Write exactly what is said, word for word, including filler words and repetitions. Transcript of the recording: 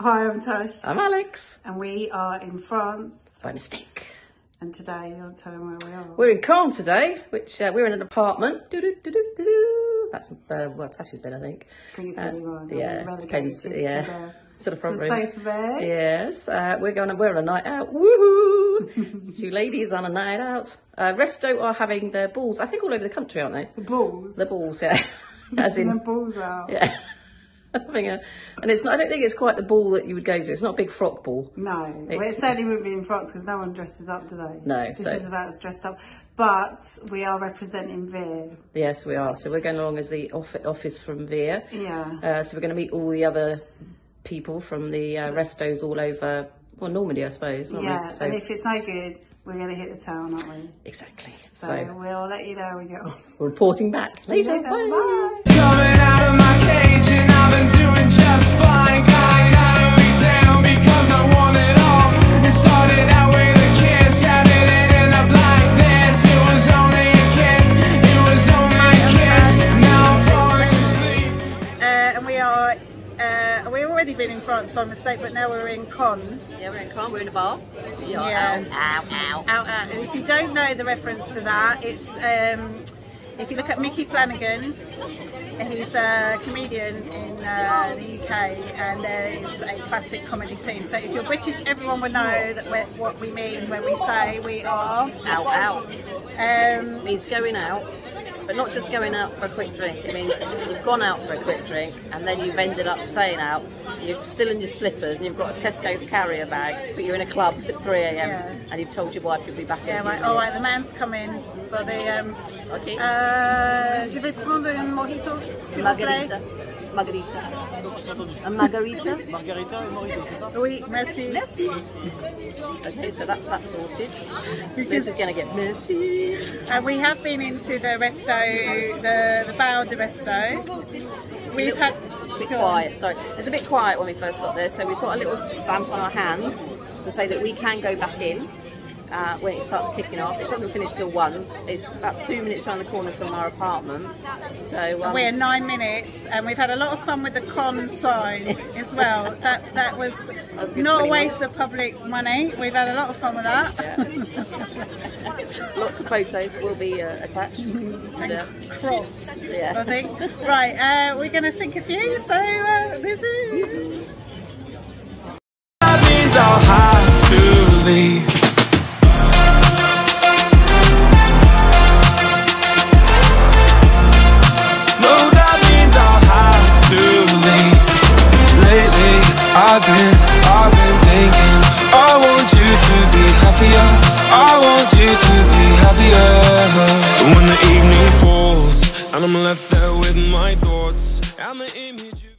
Hi, I'm Tash. I'm Alex. And we are in France. By mistake. And today, you'll tell them where we are. We're in Caen today, which uh, we're in an apartment. Doo -doo -doo -doo -doo -doo. That's uh, well, Tash's bed, I think. I think it's uh, really well. Yeah, depends. Yeah, to the, to the front to the room. sofa bed. Yes, uh, we're going. We're on a night out. Woohoo! Two ladies on a night out. Uh, Resto are having their balls. I think all over the country, aren't they? The balls. The balls, yeah. As in the balls out. Yeah. Having a, and it's not. I don't think it's quite the ball that you would go to. It's not a big frock ball. No, it's, well, it certainly wouldn't be in France because no one dresses up today. No, this so. is about us dressed up. But we are representing Veer. Yes, we are. So we're going along as the off office from Veer. Yeah. Uh, so we're going to meet all the other people from the uh, restos all over, well, Normandy, I suppose. Aren't Yeah, we? So, and if it's no good, we're going to hit the town, aren't we? Exactly. So, So, we'll let you know how we get on. we're reporting back later. Later. Bye. Bye. Coming out of my cage and I've been doing just fine. Got gotta be down because I want it all. It started out with a kiss, how did it end up like this? It was only a kiss, it was only a kiss. Now I'm falling asleep. Uh, and we are, uh, we've already been in France by mistake, but now we're in Caen. Yeah, we're in Caen. We're in a bar. Yeah. Ow, ow. Out, out. And if you don't know the reference to that, it's um, if you look at Mickey Flanagan, he's a comedian in uh, the U K, and there's a classic comedy scene. So if you're British, everyone will know that we're, what we mean when we say we are. Out, out. Um, It means going out, but not just going out for a quick drink. It means you've gone out for a quick drink and then you've ended up staying out. You're still in your slippers and you've got a Tesco's carrier bag, but you're in a club at three A M Yeah. and you've told your wife you'll be back in yeah, a few right. minutes. All right, the man's coming for the. Um, Okay. uh, je vais prendre un mojito, s'il vous plaît. Margarita. Margarita. A margarita. Margarita et Morito, c'est ça? Oui, merci. Merci. Okay, so that's that sorted. This is going to get messy. And we have been into the resto, the, the Bao de Resto. We've had... A bit quiet, sorry. It's a bit quiet when we first got there, so we've got a little stamp on our hands to say that we can go back in uh, when it starts kicking off. It doesn't finish till one. It's about two minutes around the corner from our apartment. So um, We're nine minutes, and we've had a lot of fun with the con sign as well. That that was was a good not a twenty waste minutes. of public money. We've had a lot of fun with that. lots of photos will be uh, attached. And, uh, Cropped, yeah. I think. Right, uh, we're going to sink a few, so uh, this is... That means I'll have to leave. No, that means I'll have to leave. Lately, I've been, I've been thinking, I want you to be happier. I want you to be happier. But when the evening falls and I'm left there with my thoughts and the image.